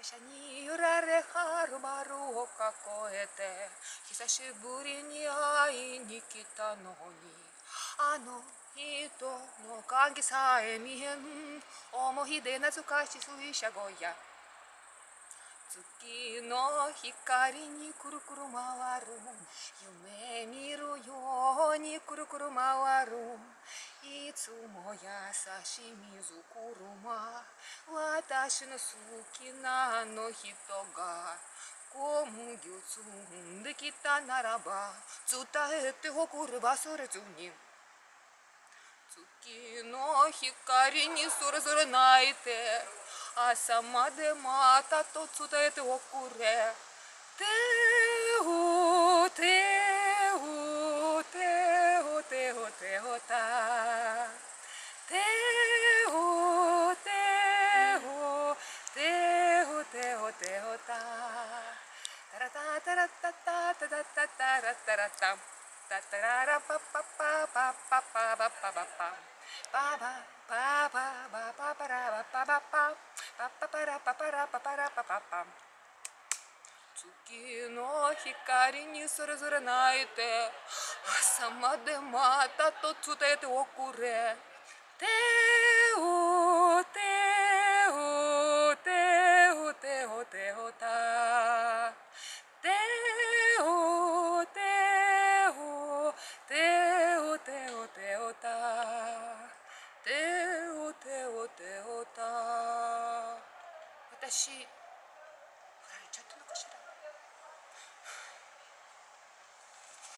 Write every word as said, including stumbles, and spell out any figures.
車に揺られはるばるを囲えて久しぶりに会いに来たのにあの人の影さえ見えん思い出懐かし水車小屋月の光にくるくる回る夢見るようにくるくる回るいつも優しい水車私の好きなあの人が小麦を積んできたならば伝えておくれ忘れずに月の光にそれぞれ泣いて朝までまたと伝えておくれ手を手を手を手を手をた手を手を手を手を手をたタラタタラタタタタタタラタラタタタララパパパパパパパパパパパパパパパパラパパパパパパラパパラパパラパパパ月の光にそれぞれ泣いて朝までまたと伝えておくれ手を手を手を手を手をた手を手を手を手を手をた手を手を手をた私